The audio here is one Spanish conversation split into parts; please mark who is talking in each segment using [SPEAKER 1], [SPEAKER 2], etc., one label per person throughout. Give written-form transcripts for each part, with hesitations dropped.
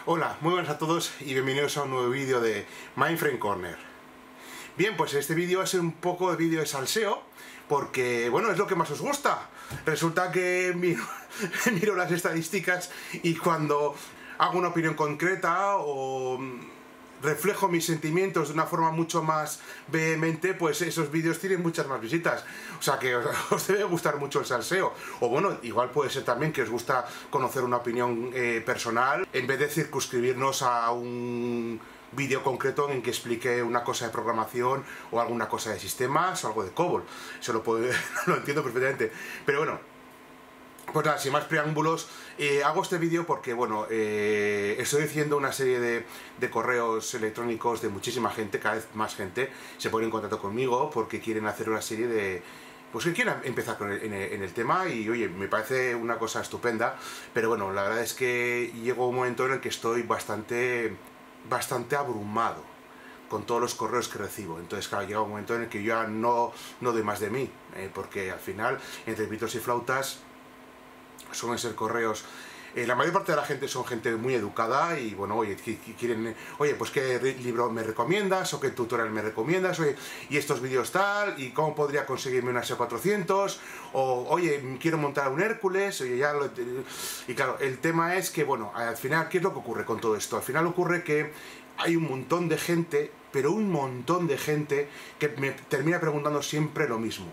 [SPEAKER 1] Hola, muy buenas a todos y bienvenidos a un nuevo vídeo de Mindframe Corner. Bien, pues este vídeo va a ser un poco de vídeo de salseo, porque, bueno, es lo que más os gusta. Resulta que miro las estadísticas y cuando hago una opinión concreta o reflejo mis sentimientos de una forma mucho más vehemente, pues esos vídeos tienen muchas más visitas. O sea que os debe gustar mucho el salseo. O bueno, igual puede ser también que os gusta conocer una opinión personal, en vez de circunscribirnos a un vídeo concreto en que explique una cosa de programación o alguna cosa de sistemas o algo de COBOL. Eso lo entiendo perfectamente. Pero bueno, pues nada, sin más preámbulos, hago este vídeo porque, bueno, estoy recibiendo una serie de correos electrónicos de muchísima gente, cada vez más gente se pone en contacto conmigo porque quieren hacer una serie de... pues que quieren empezar en el tema y, oye, me parece una cosa estupenda, pero bueno, la verdad es que llegó un momento en el que estoy bastante abrumado con todos los correos que recibo. Entonces, claro, llega un momento en el que yo ya no doy más de mí, porque al final, entre pitos y flautas, suelen ser correos. La mayor parte de la gente son gente muy educada y, bueno, oye, quieren, oye, pues qué libro me recomiendas o qué tutorial me recomiendas, oye, y estos vídeos tal, y cómo podría conseguirme una S400, o oye, quiero montar un Hércules, oye, ya lo... Y claro, el tema es que, bueno, al final, ¿qué es lo que ocurre con todo esto? Al final ocurre que hay un montón de gente, pero un montón de gente que me termina preguntando siempre lo mismo,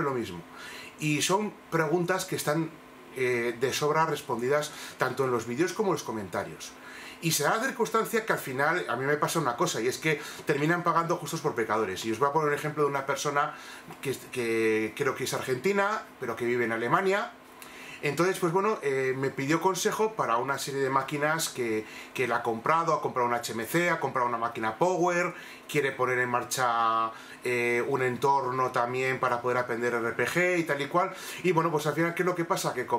[SPEAKER 1] y son preguntas que están de sobra respondidas tanto en los vídeos como en los comentarios. Y se da la circunstancia que al final a mí me pasa una cosa, y es que terminan pagando justos por pecadores. Y os voy a poner un ejemplo de una persona que creo que es argentina, pero que vive en Alemania. Entonces, pues bueno, me pidió consejo para una serie de máquinas que él ha comprado una HMC, ha comprado una máquina Power, quiere poner en marcha un entorno también para poder aprender RPG y tal y cual. Y bueno, pues al final, ¿qué es lo que pasa? Que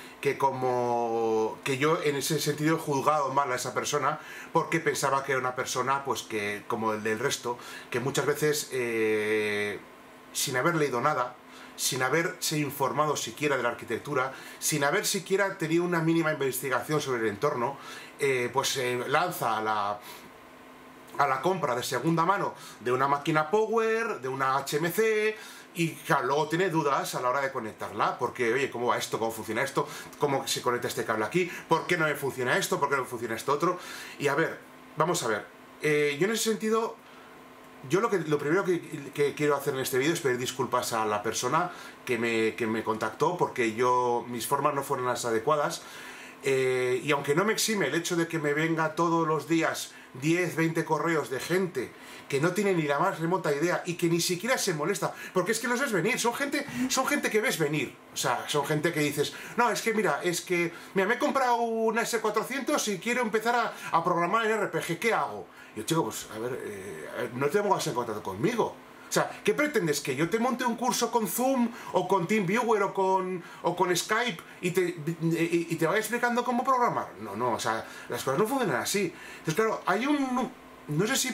[SPEAKER 1] yo en ese sentido he juzgado mal a esa persona porque pensaba que era una persona, pues que, como el del resto, que muchas veces, sin haber leído nada, sin haberse informado siquiera de la arquitectura, sin haber siquiera tenido una mínima investigación sobre el entorno, pues se lanza a la compra de segunda mano de una máquina Power, de una HMC, y claro, luego tiene dudas a la hora de conectarla, porque, oye, ¿cómo va esto? ¿Cómo funciona esto? ¿Cómo se conecta este cable aquí? ¿Por qué no me funciona esto? ¿Por qué no me funciona esto otro? Y a ver, vamos a ver, yo en ese sentido... Yo lo primero que quiero hacer en este vídeo es pedir disculpas a la persona que me contactó, porque mis formas no fueron las adecuadas, y aunque no me exime el hecho de que me venga todos los días 10, 20 correos de gente que no tiene ni la más remota idea y que ni siquiera se molesta, porque es que los ves venir, son gente que ves venir, o sea, son gente que dices, no, es que mira, me he comprado una S400 y quiero empezar a programar en RPG, ¿qué hago? Y yo, chico, pues a ver, no te pongas en contacto conmigo. O sea, ¿qué pretendes? ¿Que yo te monte un curso con Zoom o con TeamViewer o con Skype y te vaya explicando cómo programar? No, o sea, las cosas no funcionan así. Entonces, claro, hay no sé si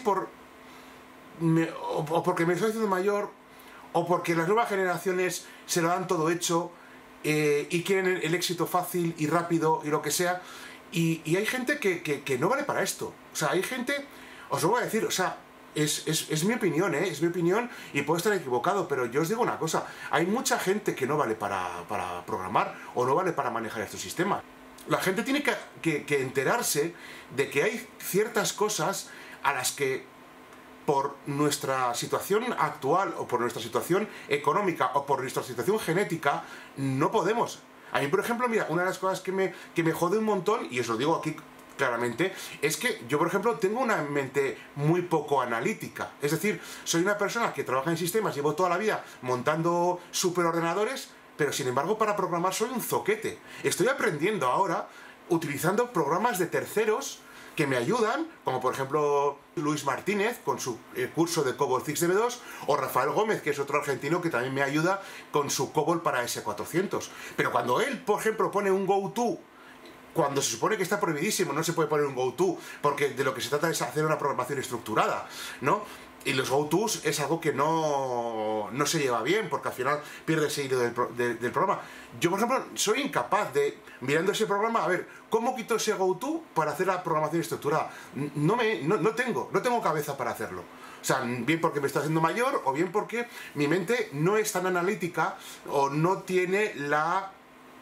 [SPEAKER 1] o porque me estoy haciendo mayor, o porque las nuevas generaciones se lo dan todo hecho y quieren el éxito fácil y rápido y lo que sea, y hay gente que no vale para esto. O sea, hay gente, os lo voy a decir, o sea, es mi opinión, es mi opinión y puedo estar equivocado, pero yo os digo una cosa, hay mucha gente que no vale para programar o no vale para manejar estos sistemas. La gente tiene que enterarse de que hay ciertas cosas a las que por nuestra situación actual o por nuestra situación económica o por nuestra situación genética no podemos. A mí, por ejemplo, mira, una de las cosas que me jode un montón, y os lo digo aquí claramente, es que yo, por ejemplo, tengo una mente muy poco analítica. Es decir, soy una persona que trabaja en sistemas, llevo toda la vida montando superordenadores, pero sin embargo para programar soy un zoquete. Estoy aprendiendo ahora utilizando programas de terceros que me ayudan, como por ejemplo Luis Martínez con su curso de COBOL CixDB2, o Rafael Gómez, que es otro argentino que también me ayuda con su COBOL para S400. Pero cuando él, por ejemplo, pone un GoTo, cuando se supone que está prohibidísimo, no se puede poner un GoTo, porque de lo que se trata es hacer una programación estructurada, ¿no? Y los go-tos es algo que no se lleva bien, porque al final pierdes el hilo del programa. Yo, por ejemplo, soy incapaz de, mirando ese programa, a ver, ¿cómo quito ese go-to para hacer la programación estructurada? No tengo cabeza para hacerlo. O sea, bien porque me está haciendo mayor, o bien porque mi mente no es tan analítica, o no tiene la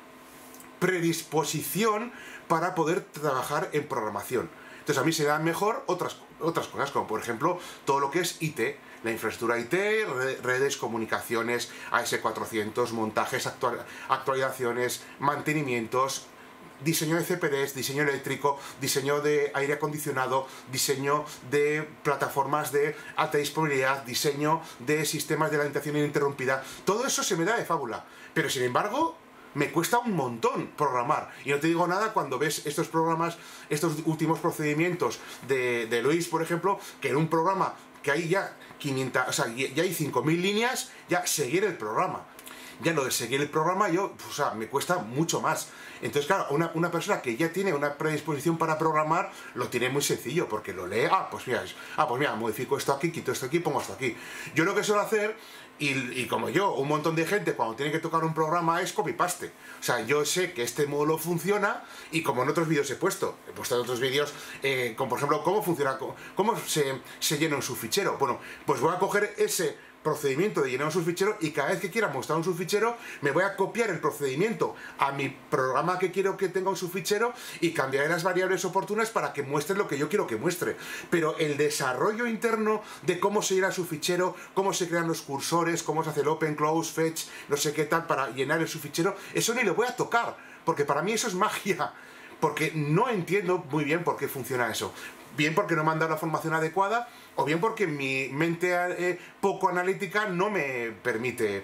[SPEAKER 1] predisposición para poder trabajar en programación. Entonces a mí se dan mejor otras cosas, como por ejemplo todo lo que es IT, la infraestructura IT, redes, comunicaciones, AS400, montajes, actualizaciones, mantenimientos, diseño de CPDs, diseño eléctrico, diseño de aire acondicionado, diseño de plataformas de alta disponibilidad, diseño de sistemas de alimentación ininterrumpida. Todo eso se me da de fábula, pero sin embargo me cuesta un montón programar. Y no te digo nada cuando ves estos programas, estos últimos procedimientos de Luis, por ejemplo, que en un programa que hay ya 500, o sea, ya hay 5000 líneas, ya seguir el programa. Ya lo de seguir el programa, o sea, me cuesta mucho más. Entonces, claro, una persona que ya tiene una predisposición para programar, lo tiene muy sencillo, porque lo lee, pues mira, modifico esto aquí, quito esto aquí, pongo esto aquí. Yo lo que suelo hacer, y como yo, un montón de gente cuando tiene que tocar un programa es copy-paste. O sea, yo sé que este módulo funciona, y como en otros vídeos he puesto en otros vídeos, como por ejemplo, cómo funciona, cómo se llena un subfichero. Bueno, pues voy a coger ese procedimiento de llenar un subfichero, y cada vez que quiera mostrar un subfichero me voy a copiar el procedimiento a mi programa que quiero que tenga un subfichero y cambiaré las variables oportunas para que muestre lo que yo quiero que muestre. Pero el desarrollo interno de cómo se llena el subfichero, cómo se crean los cursores, cómo se hace el open, close, fetch, no sé qué tal para llenar el subfichero, eso ni lo voy a tocar, porque para mí eso es magia, porque no entiendo muy bien por qué funciona eso. Bien porque no me han dado la formación adecuada, o bien porque mi mente poco analítica no me permite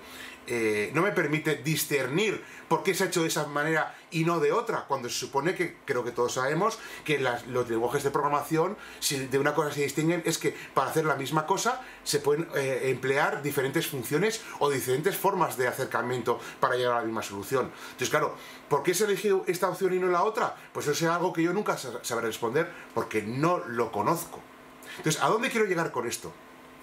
[SPEAKER 1] discernir por qué se ha hecho de esa manera y no de otra, cuando se supone que, creo que todos sabemos, que los lenguajes de programación, si de una cosa se distinguen, es que para hacer la misma cosa se pueden emplear diferentes funciones o diferentes formas de acercamiento para llegar a la misma solución. Entonces, claro, ¿por qué se ha elegido esta opción y no la otra? Pues eso es algo que yo nunca sabré responder, porque no lo conozco. Entonces, ¿a dónde quiero llegar con esto?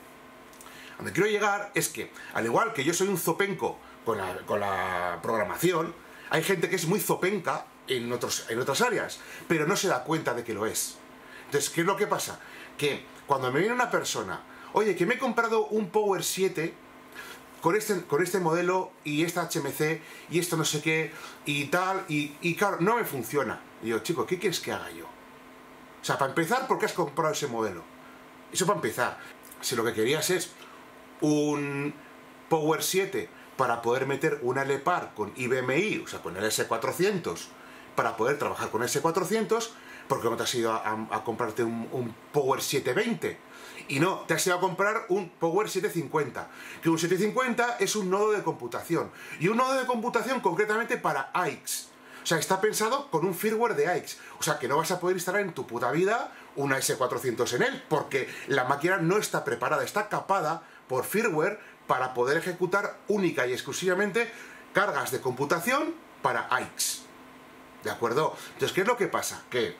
[SPEAKER 1] A donde quiero llegar es que, al igual que yo soy un zopenco con la programación, hay gente que es muy zopenca en otras áreas, pero no se da cuenta de que lo es. Entonces, ¿qué es lo que pasa? Que cuando me viene una persona, oye, que me he comprado un Power 7 con este modelo y esta HMC y esto no sé qué y tal, y claro, no me funciona. Y digo, chico, ¿qué quieres que haga yo? O sea, para empezar, ¿por qué has comprado ese modelo? Eso para empezar. Si lo que querías es un Power 7 para poder meter una LEPAR con IBMI, o sea, con el S400, para poder trabajar con S400, porque no te has ido a comprarte un Power 720, y no, te has ido a comprar un Power 750, que un 750 es un nodo de computación, y un nodo de computación concretamente para AIX. O sea, está pensado con un firmware de AIX. O sea, que no vas a poder instalar en tu puta vida una S400 en él, porque la máquina no está preparada, está capada por firmware para poder ejecutar única y exclusivamente cargas de computación para AIX. ¿De acuerdo? Entonces, ¿qué es lo que pasa? Que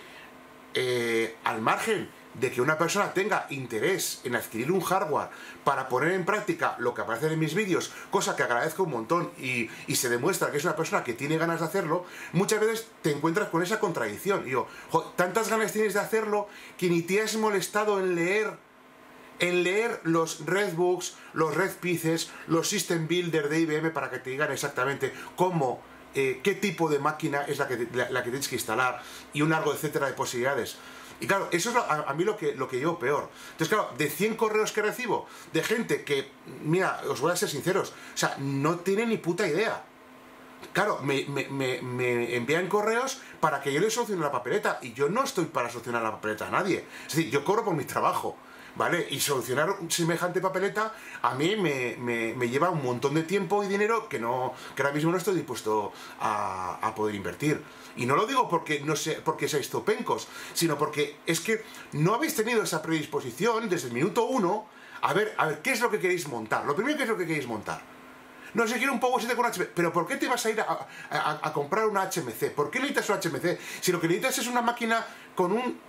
[SPEAKER 1] al margen de que una persona tenga interés en adquirir un hardware para poner en práctica lo que aparece en mis vídeos, cosa que agradezco un montón y se demuestra que es una persona que tiene ganas de hacerlo, muchas veces te encuentras con esa contradicción. Y yo, tantas ganas tienes de hacerlo que ni te has molestado en leer los Redbooks, los Redpieces, los System Builder de IBM para que te digan exactamente cómo, qué tipo de máquina es la que tienes que instalar y un largo etcétera de posibilidades. Y claro, eso es a mí lo que llevo peor. Entonces, claro, de 100 correos que recibo de gente que, mira, os voy a ser sinceros, o sea, no tiene ni puta idea. Claro, me envían correos para que yo les solucione la papeleta, y yo no estoy para solucionar la papeleta a nadie. Es decir, yo cobro por mi trabajo, ¿vale? Y solucionar semejante papeleta a mí me lleva un montón de tiempo y dinero que ahora mismo no estoy dispuesto a poder invertir. Y no lo digo porque seáis zopencos, sino porque es que no habéis tenido esa predisposición desde el minuto 1 a ver qué es lo que queréis montar. Lo primero, ¿qué es lo que queréis montar? No sé, quiero un Power 7 con HMC. ¿Pero por qué te vas a ir a comprar una HMC? ¿Por qué necesitas una HMC? Si lo que necesitas es una máquina con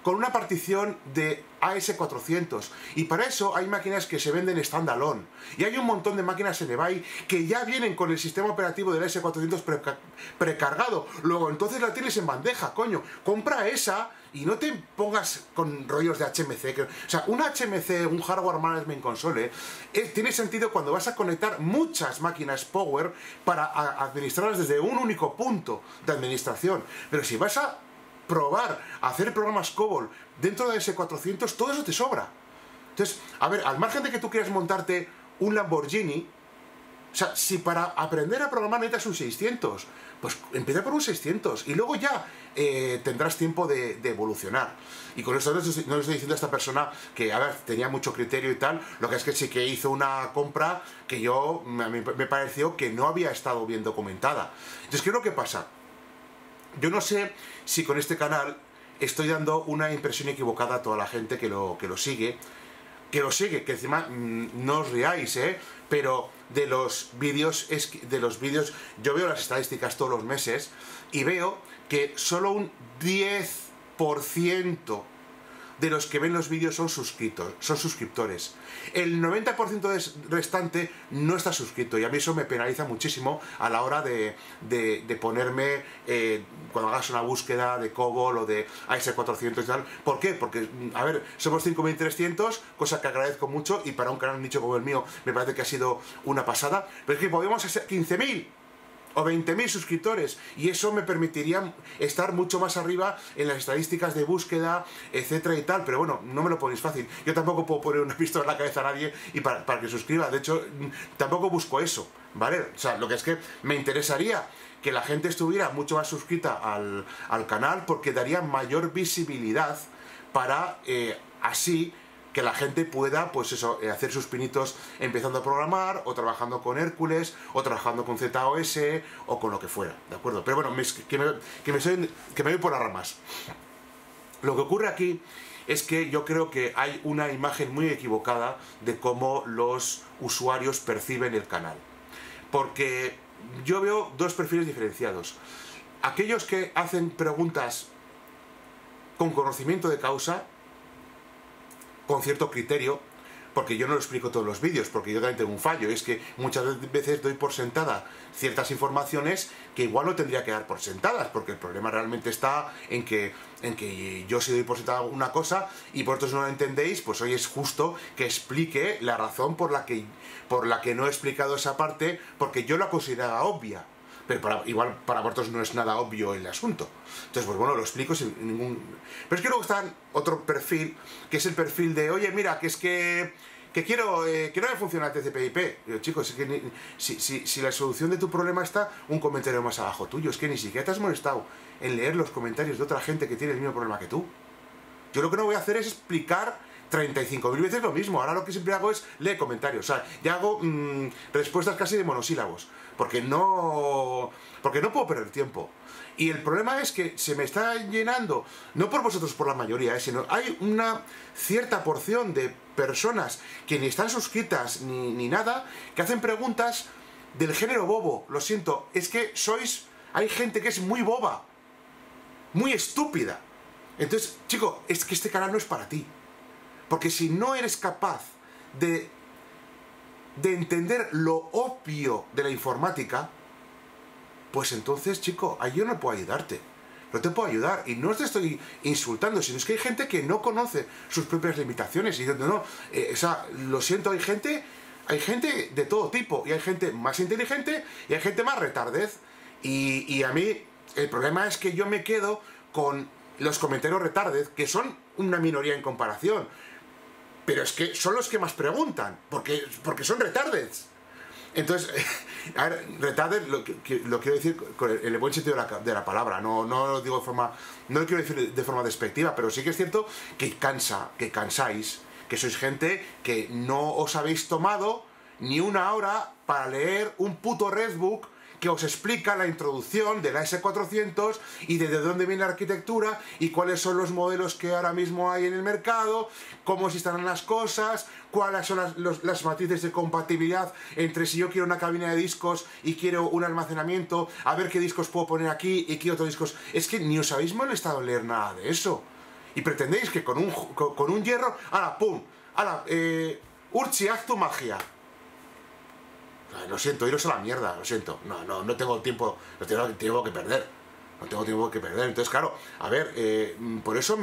[SPEAKER 1] con una partición de AS400, y para eso hay máquinas que se venden standalone, y hay un montón de máquinas en eBay que ya vienen con el sistema operativo del AS400 precargado. Luego entonces la tienes en bandeja, coño, compra esa y no te pongas con rollos de HMC. O sea, un HMC, un Hardware Management Console, tiene sentido cuando vas a conectar muchas máquinas Power para administrarlas desde un único punto de administración. Pero si vas a probar a hacer programas COBOL dentro de ese 400, todo eso te sobra. Entonces, a ver, al margen de que tú quieras montarte un Lamborghini, o sea, si para aprender a programar necesitas un 600, pues empieza por un 600 y luego ya tendrás tiempo de evolucionar. Y con esto no le estoy diciendo a esta persona que, a ver, tenía mucho criterio y tal, lo que es que sí que hizo una compra que a mí me pareció que no había estado bien documentada. Entonces, ¿qué es lo que pasa? Yo no sé si con este canal estoy dando una impresión equivocada a toda la gente que lo sigue, que encima no os riáis, pero de los vídeos, yo veo las estadísticas todos los meses y veo que solo un 10% de los que ven los vídeos son suscriptores. El 90% restante no está suscrito, y a mí eso me penaliza muchísimo a la hora de ponerme, cuando hagas una búsqueda de COBOL o de AS400 y tal. ¿Por qué? Porque, a ver, somos 5.300, cosa que agradezco mucho, y para un canal nicho como el mío me parece que ha sido una pasada, pero es que podemos ser 15.000 o 20.000 suscriptores, y eso me permitiría estar mucho más arriba en las estadísticas de búsqueda, etcétera y tal. Pero bueno, no me lo ponéis fácil. Yo tampoco puedo poner una pistola en la cabeza a nadie y para que suscriba. De hecho, tampoco busco eso, ¿vale? O sea, lo que es que me interesaría que la gente estuviera mucho más suscrita al canal, porque daría mayor visibilidad para así que la gente pueda, pues eso, hacer sus pinitos empezando a programar, o trabajando con Hércules, o trabajando con ZOS, o con lo que fuera, ¿de acuerdo? Pero bueno, que me voy por las ramas. Lo que ocurre aquí es que yo creo que hay una imagen muy equivocada de cómo los usuarios perciben el canal. Porque yo veo dos perfiles diferenciados. Aquellos que hacen preguntas con conocimiento de causa, con cierto criterio, porque yo no lo explico todos los vídeos, porque yo también tengo un fallo, es que muchas veces doy por sentada ciertas informaciones que igual no tendría que dar por sentadas, porque el problema realmente está en que yo si doy por sentada una cosa y vosotros no lo entendéis, pues hoy es justo que explique la razón por la que no he explicado esa parte, porque yo la consideraba obvia. Pero igual para vosotros no es nada obvio el asunto. Entonces, pues bueno, lo explico sin ningún... Pero es que luego está otro perfil, que es el perfil de, oye, mira, que es que quiero que no me funciona el TCP/IP. Digo, chicos, es que si la solución de tu problema está un comentario más abajo tuyo, es que ni siquiera te has molestado en leer los comentarios de otra gente que tiene el mismo problema que tú. Yo lo que no voy a hacer es explicar 35.000 veces lo mismo. Ahora lo que siempre hago es leer comentarios. O sea, ya hago respuestas casi de monosílabos, porque no puedo perder tiempo. Y el problema es que se me está llenando, no por vosotros, por la mayoría, sino hay una cierta porción de personas que ni están suscritas ni nada, que hacen preguntas del género bobo. Lo siento, es que hay gente que es muy boba, muy estúpida. Entonces, chico, es que este canal no es para ti. Porque si no eres capaz de entender lo obvio de la informática, pues entonces, chico, ahí yo no puedo ayudarte. No te puedo ayudar. Y no te estoy insultando, sino es que hay gente que no conoce sus propias limitaciones. Y o sea, lo siento, hay gente de todo tipo. Y hay gente más inteligente y hay gente más retardez. Y a mí, el problema es que yo me quedo con los comentarios retardez, que son una minoría en comparación. Pero es que son los que más preguntan, porque son retardeds. Entonces, a ver, retarded lo quiero decir en el buen sentido de la palabra, no lo digo no lo quiero decir de forma despectiva, pero sí que es cierto que cansáis, que sois gente que no os habéis tomado ni una hora para leer un puto Redbook que os explica la introducción de la AS400 y de dónde viene la arquitectura y cuáles son los modelos que ahora mismo hay en el mercado, cómo se instalan las cosas, cuáles son las matrices de compatibilidad entre si yo quiero una cabina de discos y quiero un almacenamiento, a ver qué discos puedo poner aquí y qué otros discos. Es que ni os habéis molestado en leer nada de eso. Y pretendéis que con un hierro, ¡hala, pum! ¡Hala, Urchi, haz tu magia! Lo siento, iros a la mierda, lo siento. No tengo tiempo, no tengo tiempo que perder. No tengo tiempo que perder. Entonces, claro, a ver, por eso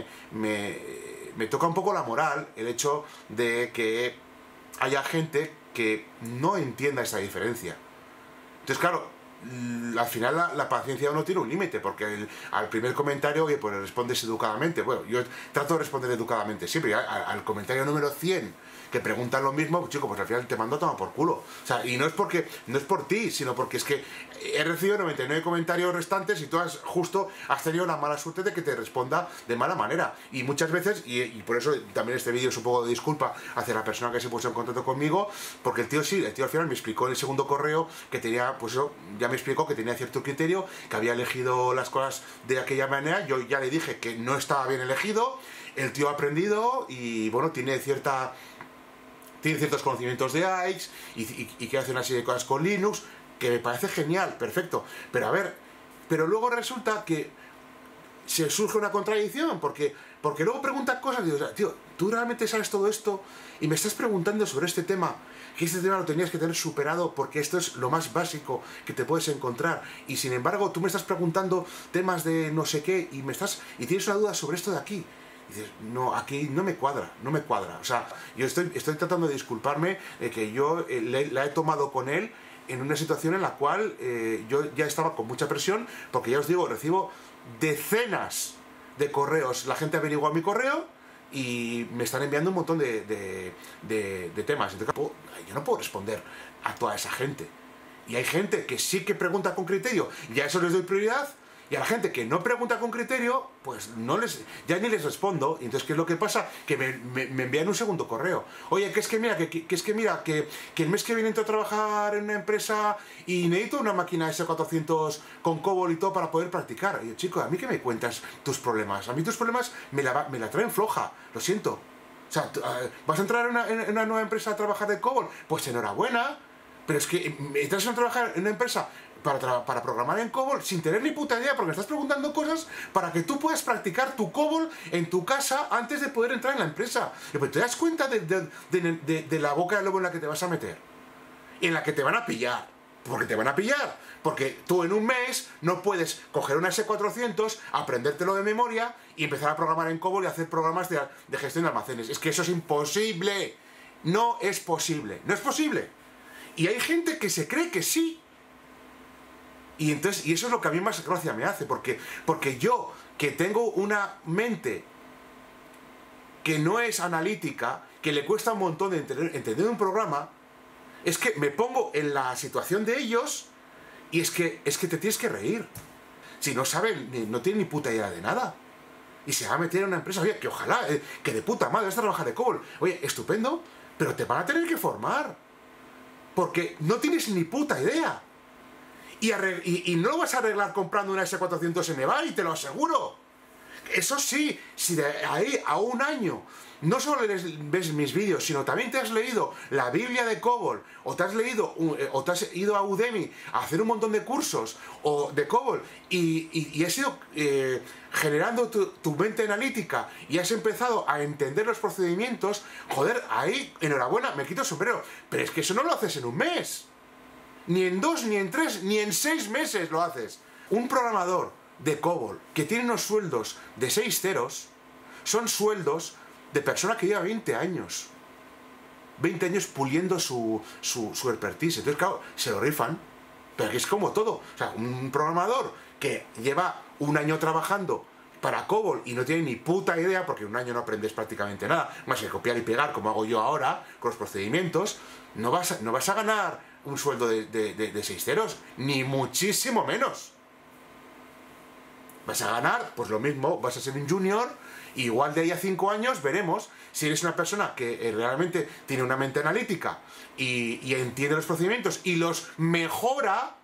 [SPEAKER 1] me toca un poco la moral el hecho de que haya gente que no entienda esa diferencia. Entonces, claro, al final la paciencia no tiene un límite, porque al primer comentario, oye, pues respondes educadamente. Bueno, yo trato de responder educadamente siempre. Al comentario número 100, que preguntan lo mismo, pues, chico, pues al final te mando a tomar por culo. O sea, y no es por ti, sino porque es que he recibido 99 comentarios restantes y tú justo has tenido la mala suerte de que te responda de mala manera. Y muchas veces, y por eso también este vídeo es un poco de disculpa hacia la persona que se puso en contacto conmigo, porque el tío al final me explicó en el segundo correo que tenía, pues eso, ya me explicó que tenía cierto criterio, que había elegido las cosas de aquella manera. Yo ya le dije que no estaba bien elegido, el tío ha aprendido y bueno, tiene ciertos conocimientos de AIX y quiere hacer una serie de cosas con Linux, que me parece genial, perfecto. Pero a ver, pero luego resulta que se surge una contradicción, porque luego pregunta cosas y digo, o sea, tío, tú realmente sabes todo esto y me estás preguntando sobre este tema, que este tema lo tenías que tener superado porque esto es lo más básico que te puedes encontrar, y sin embargo tú me estás preguntando temas de no sé qué y tienes una duda sobre esto de aquí. Y dices, no, aquí no me cuadra. O sea, yo estoy tratando de disculparme de que yo la he tomado con él en una situación en la cual yo ya estaba con mucha presión, porque ya os digo, recibo decenas de correos. La gente averigua mi correo y me están enviando un montón de temas. Entonces, yo no puedo responder a toda esa gente. Y hay gente que sí que pregunta con criterio y a eso les doy prioridad. Y a la gente que no pregunta con criterio, pues ya ni les respondo. Y entonces, ¿qué es lo que pasa? Que me envían un segundo correo. Oye, que es que mira, que el mes que viene entro a trabajar en una empresa y necesito una máquina S400 con COBOL y todo para poder practicar. Y yo, chico, ¿a mí qué me cuentas tus problemas? A mí tus problemas me la traen floja, lo siento. O sea, ¿vas a entrar en una nueva empresa a trabajar de COBOL? Pues enhorabuena. Pero es que entras a trabajar en una empresa para programar en COBOL sin tener ni puta idea, porque me estás preguntando cosas para que tú puedas practicar tu COBOL en tu casa antes de poder entrar en la empresa. Pero te das cuenta de la boca del lobo en la que te vas a meter, en la que te van a pillar. Porque te van a pillar. Porque tú en un mes no puedes coger una S400, aprendértelo de memoria y empezar a programar en COBOL y hacer programas de gestión de almacenes. Es que eso es imposible. No es posible. No es posible. Y hay gente que se cree que sí. Y eso es lo que a mí más gracia me hace, porque yo, que tengo una mente que no es analítica, que le cuesta un montón de entender un programa, es que me pongo en la situación de ellos y es que te tienes que reír. Si no saben, no tienen ni puta idea de nada. Y se va a meter en una empresa, oye, que ojalá, que de puta madre, vas a trabajar de COBOL. Oye, estupendo, pero te van a tener que formar. Porque no tienes ni puta idea. Y no lo vas a arreglar comprando una S400 MB, y te lo aseguro. Eso sí, si de ahí a un año no solo ves mis vídeos, sino también te has leído la Biblia de COBOL, o te has ido a Udemy a hacer un montón de cursos de COBOL, y has ido generando tu mente analítica y has empezado a entender los procedimientos, joder, ahí, enhorabuena, me quito el sombrero. Pero es que eso no lo haces en un mes. Ni en 2, ni en 3, ni en 6 meses lo haces. Un programador de COBOL que tiene unos sueldos de 6 ceros son sueldos de persona que lleva 20 años. 20 años puliendo su expertise. Entonces, claro, se lo rifan. Pero que es como todo. O sea, un programador que lleva un año trabajando para COBOL y no tiene ni puta idea, porque un año no aprendes prácticamente nada, más que copiar y pegar, como hago yo ahora, con los procedimientos, no vas a ganar un sueldo de 6 ceros, ni muchísimo menos. Vas a ganar, pues lo mismo, vas a ser un junior, igual de ahí a 5 años veremos si eres una persona que realmente tiene una mente analítica y entiende los procedimientos y los mejora,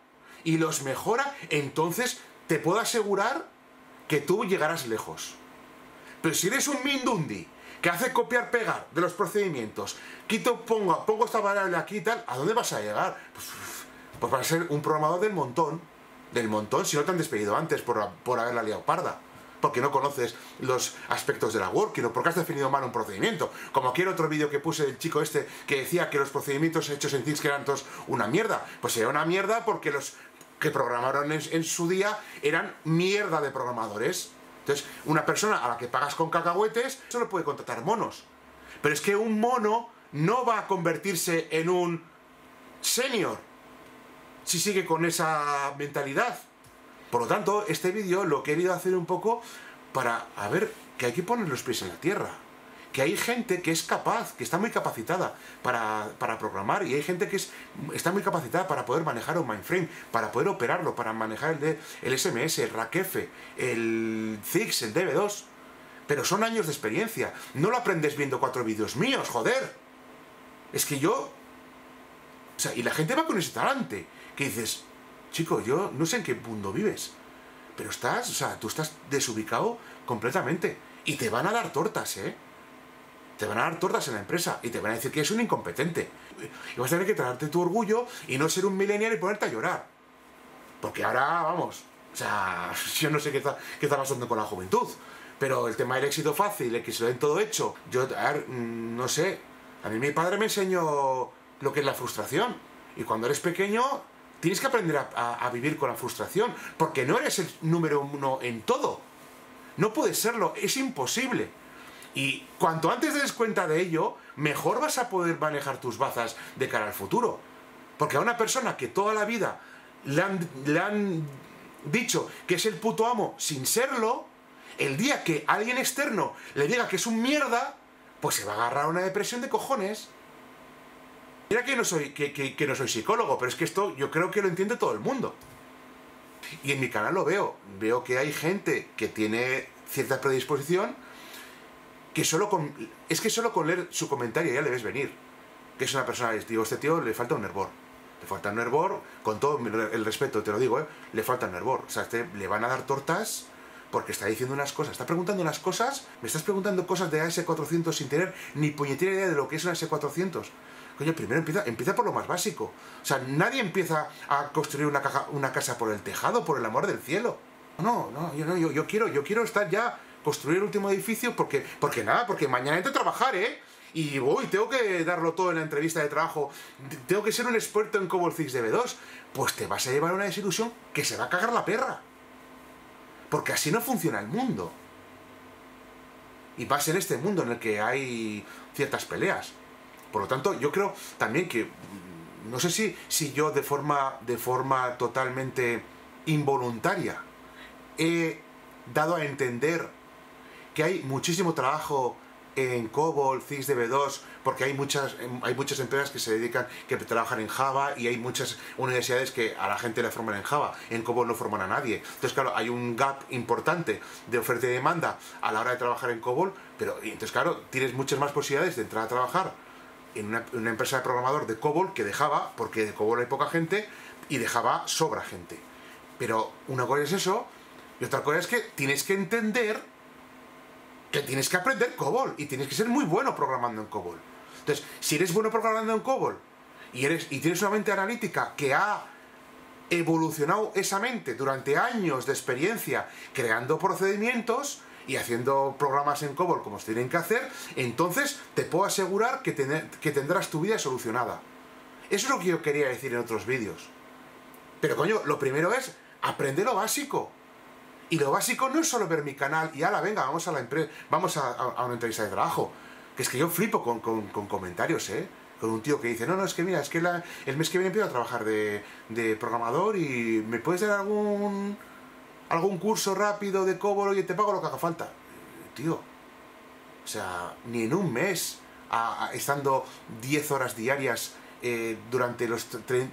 [SPEAKER 1] entonces te puedo asegurar que tú llegarás lejos. Pero si eres un mindundi que hace copiar-pegar de los procedimientos, pongo esta variable aquí y tal, ¿a dónde vas a llegar? Pues vas a ser un programador del montón, si no te han despedido antes por haberla liado parda. porque no conoces los aspectos de la working o porque has definido mal un procedimiento. Como aquel otro vídeo que puse del chico este que decía que los procedimientos hechos en Things que eran todos una mierda. Pues era una mierda porque los que programaron en su día eran mierda de programadores. Entonces, una persona a la que pagas con cacahuetes solo puede contratar monos. Pero es que un mono no va a convertirse en un senior si sigue con esa mentalidad. Por lo tanto, este vídeo lo he querido hacer un poco para ver que hay que poner los pies en la tierra. Que hay gente que es capaz, que está muy capacitada para programar, y hay gente que está muy capacitada para poder manejar un mainframe, para poder operarlo, para manejar el SMS, el RACF, el CIX, el DB2. Pero son años de experiencia. No lo aprendes viendo 4 vídeos míos, joder. Es que yo... O sea, y la gente va con ese talante, que dices, chico, yo no sé en qué mundo vives, pero estás, o sea, tú estás desubicado completamente. Y te van a dar tortas, ¿eh? Te van a dar tortas en la empresa y te van a decir que eres un incompetente. Y vas a tener que tragarte tu orgullo y no ser un millennial y ponerte a llorar. Porque ahora, vamos, o sea, yo no sé qué está pasando con la juventud, pero el tema del éxito fácil, el que se lo den todo hecho, yo, a ver, no sé, a mí mi padre me enseñó lo que es la frustración. Y cuando eres pequeño, tienes que aprender a vivir con la frustración, porque no eres el número 1 en todo. No puedes serlo, es imposible. Y cuanto antes te des cuenta de ello, mejor vas a poder manejar tus bazas de cara al futuro. Porque a una persona que toda la vida le han dicho que es el puto amo sin serlo, el día que alguien externo le diga que es un mierda, pues se va a agarrar a una depresión de cojones. Mira que no soy psicólogo, pero es que esto yo creo que lo entiende todo el mundo. Y en mi canal lo veo. Veo que hay gente que tiene cierta predisposición, que solo con leer su comentario ya le ves venir. Que es una persona, digo, este tío le falta un hervor. Le falta un hervor, con todo el respeto, te lo digo, le falta un hervor. O sea, le van a dar tortas porque está diciendo unas cosas, está preguntando unas cosas, me estás preguntando cosas de AS400 sin tener ni puñetera idea de lo que es una AS400. Coño, primero empieza por lo más básico. O sea, nadie empieza a construir una casa por el tejado, por el amor del cielo. No, yo quiero estar ya, construir el último edificio porque mañana entro a trabajar, ¿eh? Y tengo que darlo todo en la entrevista de trabajo, tengo que ser un experto en COBOL CIX DB2. Pues te vas a llevar una desilusión que se va a cagar la perra. Porque así no funciona el mundo. Y va a ser este mundo en el que hay ciertas peleas. Por lo tanto, yo creo también que, no sé si yo de forma totalmente involuntaria he dado a entender que hay muchísimo trabajo en COBOL, CIX DB2, porque hay muchas empresas que trabajan en Java, y hay muchas universidades que a la gente le forman en Java, en COBOL no forman a nadie. Entonces, claro, hay un gap importante de oferta y demanda a la hora de trabajar en COBOL, pero entonces, claro, tienes muchas más posibilidades de entrar a trabajar en una empresa de programador de COBOL que de Java, porque de COBOL hay poca gente y de Java sobra gente. Pero una cosa es eso, y otra cosa es que tienes que entender que tienes que aprender COBOL y tienes que ser muy bueno programando en COBOL. Entonces, si eres bueno programando en COBOL y tienes una mente analítica que ha evolucionado esa mente durante años de experiencia creando procedimientos y haciendo programas en COBOL como se tienen que hacer, entonces te puedo asegurar que tendrás tu vida solucionada. Eso es lo que yo quería decir en otros vídeos. Pero coño, lo primero es aprender lo básico. Y lo básico no es solo ver mi canal y ala, venga, vamos a una entrevista de trabajo. Que es que yo flipo con comentarios, ¿eh? Con un tío que dice, no, es que mira, es que el mes que viene empiezo a trabajar de programador y ¿me puedes dar algún curso rápido de COBOL? Oye, te pago lo que haga falta. Tío, o sea, ni en un mes, estando 10 horas diarias durante los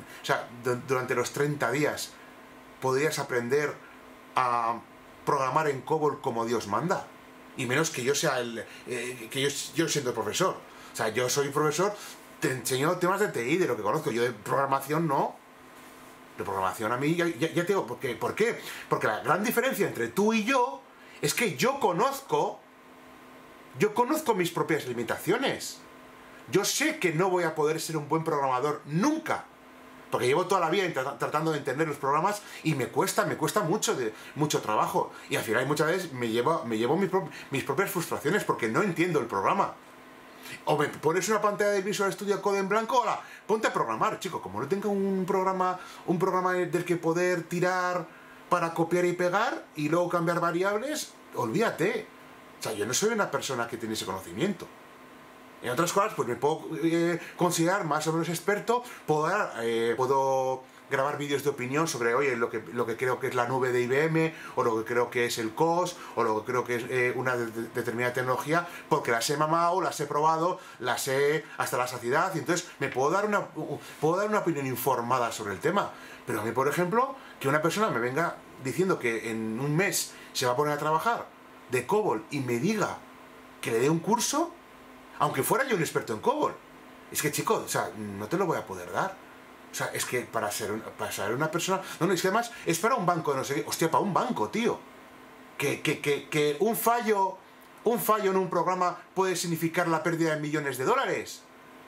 [SPEAKER 1] 30 días, podrías aprender a programar en COBOL como Dios manda. Y menos que yo sea yo siendo profesor. O sea, yo soy profesor, te enseño temas de TI, de lo que conozco. Yo de programación no. De programación a mí ya te digo, ¿por qué? Porque la gran diferencia entre tú y yo es que yo conozco mis propias limitaciones. Yo sé que no voy a poder ser un buen programador nunca. Porque llevo toda la vida tratando de entender los programas y me cuesta mucho trabajo. Y al final muchas veces me llevo mis propias frustraciones porque no entiendo el programa. O me pones una pantalla de Visual Studio Code en blanco, hola, ponte a programar, chico. Como no tengo un programa del que poder tirar para copiar y pegar y luego cambiar variables, olvídate. O sea, yo no soy una persona que tiene ese conocimiento. En otras cosas, pues me puedo considerar más o menos experto, puedo grabar vídeos de opinión sobre, oye, lo que creo que es la nube de IBM, o lo que creo que es el COS, o lo que creo que es una determinada tecnología, porque las he mamado, las he probado, las he hasta la saciedad, y entonces me puedo dar una opinión informada sobre el tema. Pero a mí, por ejemplo, que una persona me venga diciendo que en un mes se va a poner a trabajar de COBOL y me diga que le dé un curso, aunque fuera yo un experto en COBOL, es que, chico, o sea, no te lo voy a poder dar. O sea, es que para ser una persona... No, es que además es para un banco, no sé qué. Hostia, para un banco, tío. Que un fallo en un programa puede significar la pérdida de millones de dólares.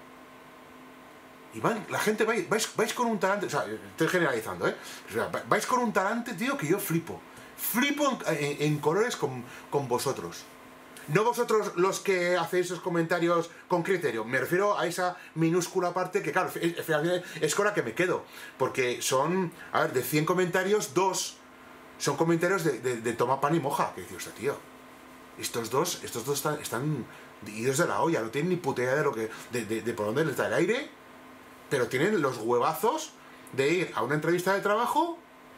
[SPEAKER 1] Y la gente vais con un talante... O sea, estoy generalizando, ¿eh? O sea, vais con un talante, tío, que yo flipo. Flipo en colores con vosotros. No vosotros los que hacéis esos comentarios con criterio, me refiero a esa minúscula parte que, claro, es con la que me quedo. Porque son, a ver, de 100 comentarios, 2 son comentarios de toma pan y moja. Que dice, hostia, tío, estos dos están idos de la olla, no tienen ni puta idea de por dónde les da el aire, pero tienen los huevazos de ir a una entrevista de trabajo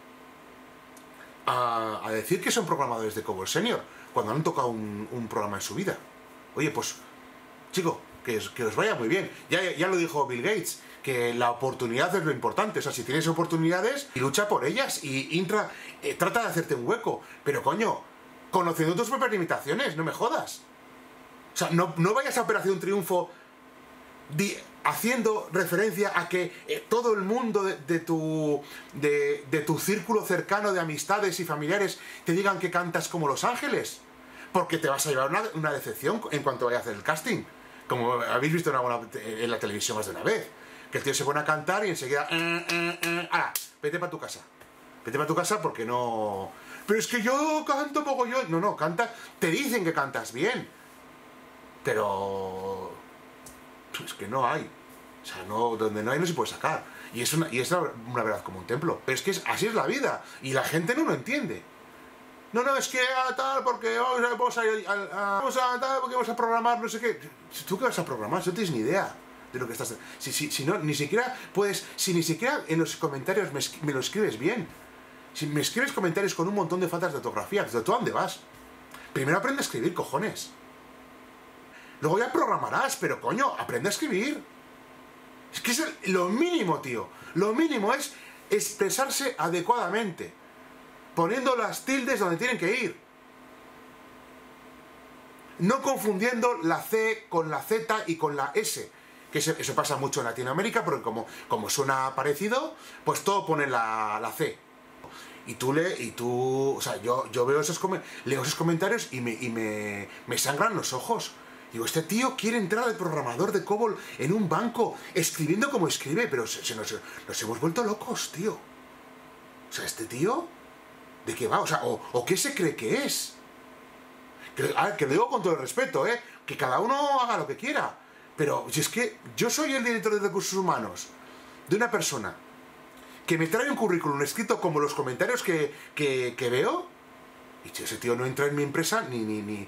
[SPEAKER 1] a decir que son programadores de COBOL Senior, cuando han tocado un programa en su vida. Oye, pues, chico, que os vaya muy bien. Ya lo dijo Bill Gates, que la oportunidad es lo importante. O sea, si tienes oportunidades, lucha por ellas y trata de hacerte un hueco. Pero, coño, conociendo tus propias limitaciones, no me jodas. O sea, no vayas a Operación Triunfo haciendo referencia a que todo el mundo de tu círculo cercano de amistades y familiares te digan que cantas como Los Ángeles, porque te vas a llevar una decepción en cuanto vayas a hacer el casting, como habéis visto en la televisión más de una vez, que el tío se pone a cantar y enseguida vete para tu casa porque no... Pero es que yo canto poco yo... No, canta, te dicen que cantas bien, pero... es que no hay. O sea, donde no hay no se puede sacar. Y es una verdad como un templo. Pero es que así es la vida. Y la gente no lo entiende. No, es que tal, porque vamos a programar, no sé qué. ¿Tú qué vas a programar? No tienes ni idea de lo que estás... Si no, ni siquiera puedes... Si ni siquiera en los comentarios me lo escribes bien. Si me escribes comentarios con un montón de faltas de ortografía, ¿de tú a dónde vas? Primero aprende a escribir, cojones. Luego ya programarás, pero coño, aprende a escribir. Es que es lo mínimo, tío. Lo mínimo es expresarse adecuadamente, poniendo las tildes donde tienen que ir. No confundiendo la C con la Z y con la S. Que eso pasa mucho en Latinoamérica, porque como suena parecido, pues todo pone la C. Y tú, o sea, yo leo esos comentarios y me sangran los ojos. Digo, este tío quiere entrar de programador de COBOL en un banco, escribiendo como escribe, pero nos hemos vuelto locos, tío. O sea, este tío, ¿de qué va? O sea, ¿o qué se cree que es? Que lo digo con todo el respeto, que cada uno haga lo que quiera. Pero si es que yo soy el director de recursos humanos de una persona que me trae un currículum escrito como los comentarios que veo, y si ese tío no entra en mi empresa, ni...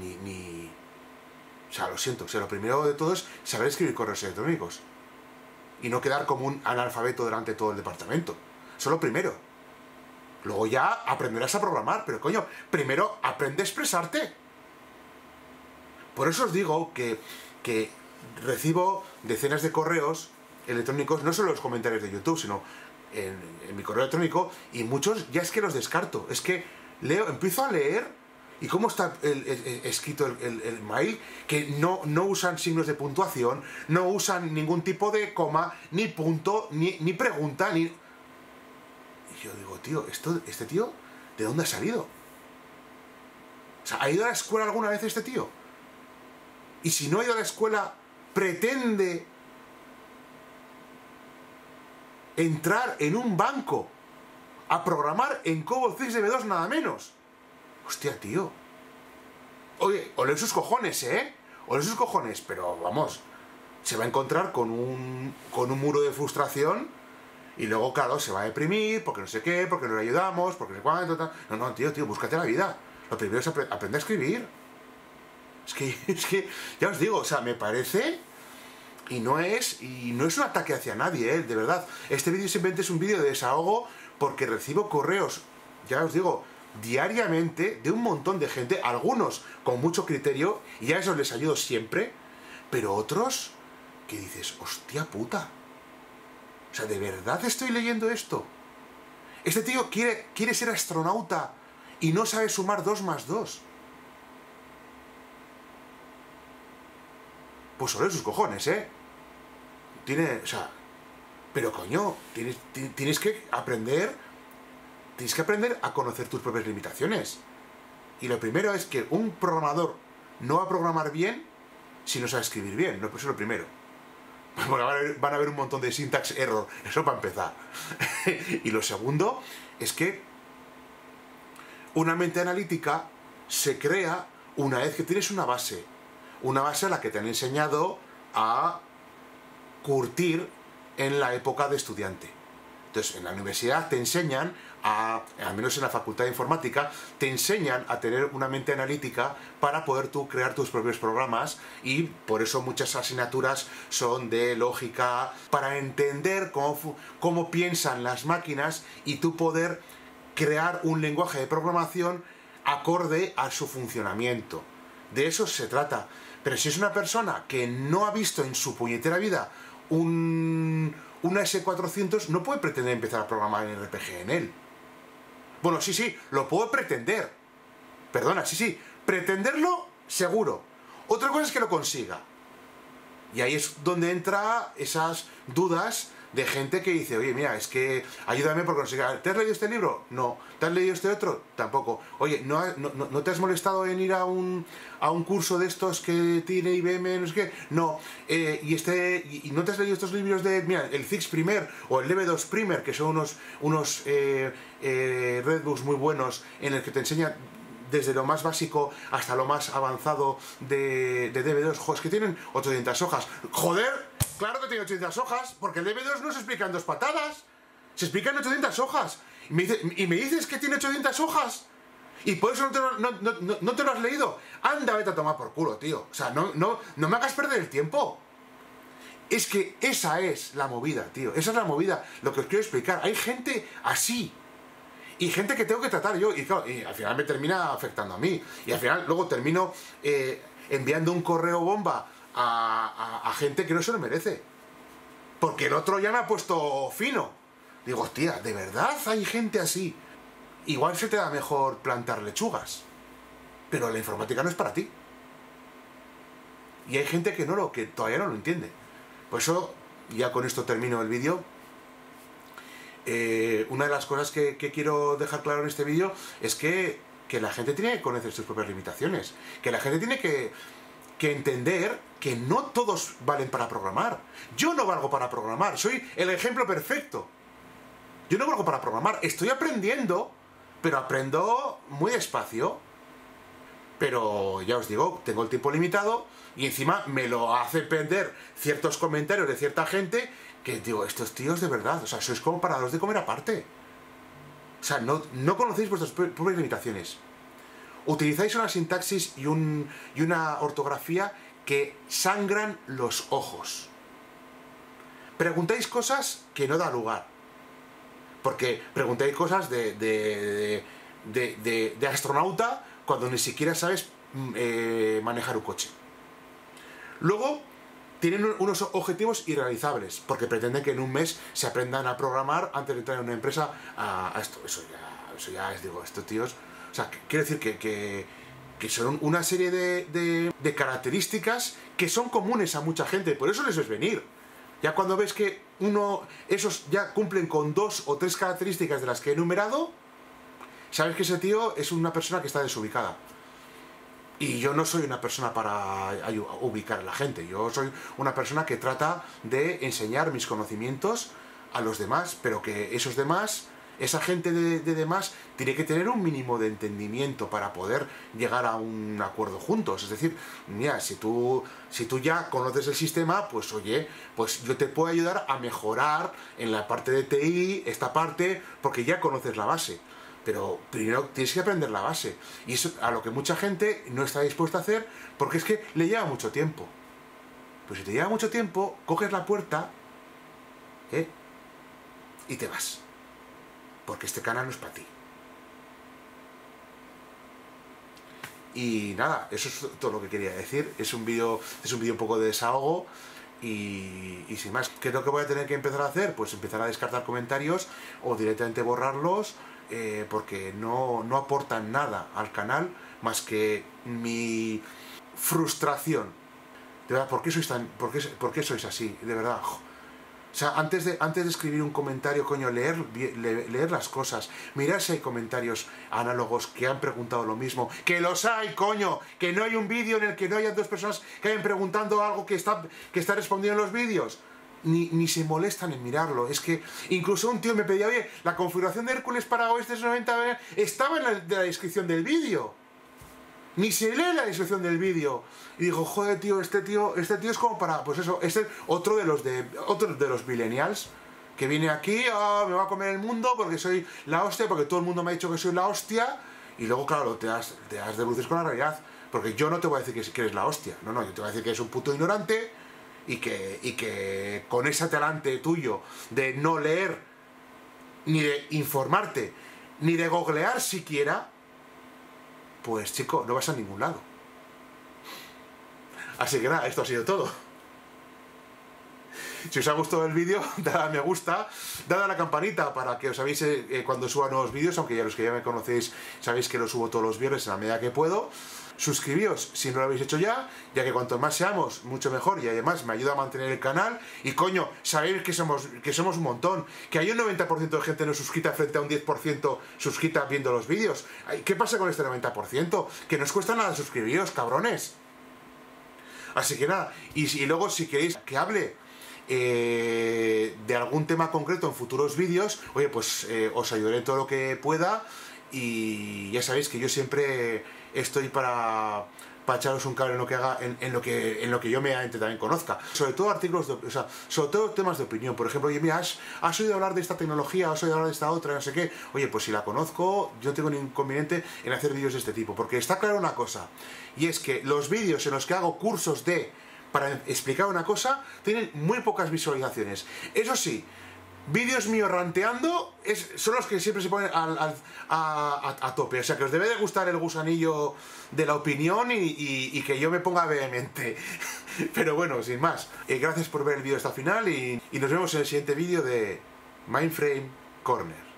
[SPEAKER 1] O sea, lo siento, o sea, lo primero de todo es saber escribir correos electrónicos y no quedar como un analfabeto delante de todo el departamento. Eso es lo primero. Luego ya aprenderás a programar, pero coño, primero aprende a expresarte. Por eso os digo que recibo decenas de correos electrónicos, no solo los comentarios de YouTube, sino en mi correo electrónico, y muchos ya es que los descarto. Es que empiezo a leer... ¿Y cómo está escrito el mail? Que no usan signos de puntuación, no usan ningún tipo de coma, ni punto, ni pregunta, ni... Y yo digo, tío, ¿este tío de dónde ha salido? O sea, ¿ha ido a la escuela alguna vez este tío? Y si no ha ido a la escuela, pretende entrar en un banco a programar en COBOL CXDB2 nada menos. Hostia, tío. Oye, ole sus cojones, ¿eh? Ole sus cojones, pero vamos, se va a encontrar con un muro de frustración y luego, claro, se va a deprimir porque no sé qué, porque no le ayudamos, porque no sé cuánto, tal. No, tío, búscate la vida. Lo primero es aprender a escribir. Es que, ya os digo, o sea, me parece... Y no es un ataque hacia nadie, de verdad. Este vídeo simplemente es un vídeo de desahogo porque recibo correos, ya os digo, diariamente de un montón de gente, algunos con mucho criterio, y a esos les ayudo siempre, pero otros que dices, hostia puta. O sea, ¿de verdad estoy leyendo esto? Este tío quiere ser astronauta y no sabe sumar 2 más 2. Pues sobre sus cojones, ¿eh? O sea, pero coño, tienes que aprender a conocer tus propias limitaciones. Y lo primero es que un programador no va a programar bien si no sabe escribir bien, eso es lo primero. Bueno, van a haber un montón de syntax error, eso para empezar. Y lo segundo es que una mente analítica se crea una vez que tienes una base a la que te han enseñado a curtir en la época de estudiante. Entonces, en la universidad te enseñan al menos en la facultad de informática, te enseñan a tener una mente analítica para poder tú crear tus propios programas, y por eso muchas asignaturas son de lógica, para entender cómo piensan las máquinas y tú poder crear un lenguaje de programación acorde a su funcionamiento. De eso se trata. Pero si es una persona que no ha visto en su puñetera vida una S400, no puede pretender empezar a programar en RPG en él. Bueno, sí, lo puedo pretender. Perdona, sí, pretenderlo, seguro. Otra cosa es que lo consiga. Y ahí es donde entra esas dudas de gente que dice, oye, mira, es que ayúdame por conseguir... ¿Te has leído este libro? No. ¿Te has leído este otro? Tampoco. Oye, ¿no te has molestado en ir a un curso de estos que tiene IBM, no sé qué? No. ¿Y no te has leído estos libros de, mira, el Zix Primer o el DB2 Primer, que son unos Redbooks muy buenos en el que te enseñan desde lo más básico hasta lo más avanzado de DB2? Joder, es que tienen 800 hojas. ¡Joder! Claro que tiene 800 hojas, porque el DB2 no se explica en 2 patadas. Se explica en 800 hojas. Y me dices que tiene 800 hojas. Y por eso no te lo has leído. Anda, vete a tomar por culo, tío. O sea, no me hagas perder el tiempo. Es que esa es la movida, tío. Esa es la movida. Lo que os quiero explicar. Hay gente así. Y gente que tengo que tratar yo. Y claro, y al final me termina afectando a mí. Y al final luego termino enviando un correo bomba a gente que no se lo merece. Porque el otro ya me ha puesto fino. Digo, hostia, ¿de verdad hay gente así? Igual se te da mejor plantar lechugas. Pero la informática no es para ti. Y hay gente que todavía no lo entiende. Por eso, ya con esto termino el vídeo. Una de las cosas que quiero dejar claro en este vídeo es que la gente tiene que conocer sus propias limitaciones. Que la gente tiene que entender que no todos valen para programar. Yo no valgo para programar, soy el ejemplo perfecto. Yo no valgo para programar, estoy aprendiendo, pero aprendo muy despacio. Pero ya os digo, tengo el tiempo limitado y encima me lo hace perder ciertos comentarios de cierta gente que digo, estos tíos de verdad, o sea, sois como para daros de comer aparte. O sea, no conocéis vuestras propias limitaciones. Utilizáis una sintaxis y una ortografía que sangran los ojos. Preguntáis cosas que no da lugar. Porque preguntáis cosas de astronauta cuando ni siquiera sabes manejar un coche. Luego, tienen unos objetivos irrealizables, porque pretenden que en un mes se aprendan a programar antes de entrar en una empresa a esto. Eso ya es, digo, estos tíos... O sea, quiero decir que son una serie de características que son comunes a mucha gente, por eso les ves venir. Ya cuando ves que esos ya cumplen con 2 o 3 características de las que he enumerado, sabes que ese tío es una persona que está desubicada. Y yo no soy una persona para ubicar a la gente, yo soy una persona que trata de enseñar mis conocimientos a los demás, pero que esos demás, esa gente de demás, tiene que tener un mínimo de entendimiento para poder llegar a un acuerdo juntos. Es decir, mira, si tú ya conoces el sistema, pues oye, pues yo te puedo ayudar a mejorar en la parte de TI, esta parte, porque ya conoces la base. Pero primero tienes que aprender la base. Y eso a lo que mucha gente no está dispuesta a hacer, porque es que le lleva mucho tiempo. Pues si te lleva mucho tiempo, coges la puerta y te vas. Porque este canal no es para ti. Y nada, eso es todo lo que quería decir. Es un vídeo un poco de desahogo. Y sin más, ¿qué es lo que voy a tener que empezar a hacer? Pues empezar a descartar comentarios o directamente borrarlos, porque no aportan nada al canal más que mi frustración. De verdad, ¿por qué sois así? De verdad. O sea, antes de escribir un comentario, coño, leer las cosas, mirar si hay comentarios análogos que han preguntado lo mismo, que los hay, coño, que no hay un vídeo en el que no haya dos personas que hayan preguntando algo que está respondiendo en los vídeos. Ni se molestan en mirarlo. Es que incluso un tío me pedía, oye, la configuración de Hércules para OS 90 estaba en la descripción del vídeo. Ni se lee la descripción del vídeo. Y digo, joder, tío, este tío es como para, pues eso, este es otro de los millennials que viene aquí, me va a comer el mundo porque soy la hostia, porque todo el mundo me ha dicho que soy la hostia, y luego, claro, te das de bruces con la realidad, porque yo no te voy a decir que eres la hostia, no, yo te voy a decir que eres un puto ignorante, y que con ese talante tuyo de no leer, ni de informarte, ni de googlear siquiera, pues chico, no vas a ningún lado. Así que nada, esto ha sido todo. Si os ha gustado el vídeo, dad a me gusta, dad a la campanita para que os avise cuando suba nuevos vídeos, aunque ya los que ya me conocéis sabéis que los subo todos los viernes en la medida que puedo. Suscribíos si no lo habéis hecho ya que cuanto más seamos, mucho mejor, y además me ayuda a mantener el canal. Y coño, sabéis que somos un montón, que hay un 90% de gente no suscrita frente a un 10% suscrita viendo los vídeos. ¿Qué pasa con este 90%? Que no os cuesta nada suscribiros, cabrones. Así que nada, y luego si queréis que hable de algún tema concreto en futuros vídeos, oye, pues os ayudaré en todo lo que pueda, y ya sabéis que yo siempre estoy para echaros un cable en lo que haga, en lo que yo medianamente también conozca. Sobre todo artículos, sobre todo temas de opinión. Por ejemplo, oye, mira, ¿has oído hablar de esta tecnología? ¿Has oído hablar de esta otra? No sé qué. Oye, pues si la conozco, yo no tengo ningún inconveniente en hacer vídeos de este tipo. Porque está claro una cosa, y es que los vídeos en los que hago cursos para explicar una cosa tienen muy pocas visualizaciones. Eso sí, vídeos míos ranteando son los que siempre se ponen a tope. O sea que os debe de gustar el gusanillo de la opinión y que yo me ponga vehemente. Pero bueno, sin más, gracias por ver el vídeo hasta el final, y nos vemos en el siguiente vídeo de Mindframe Corner.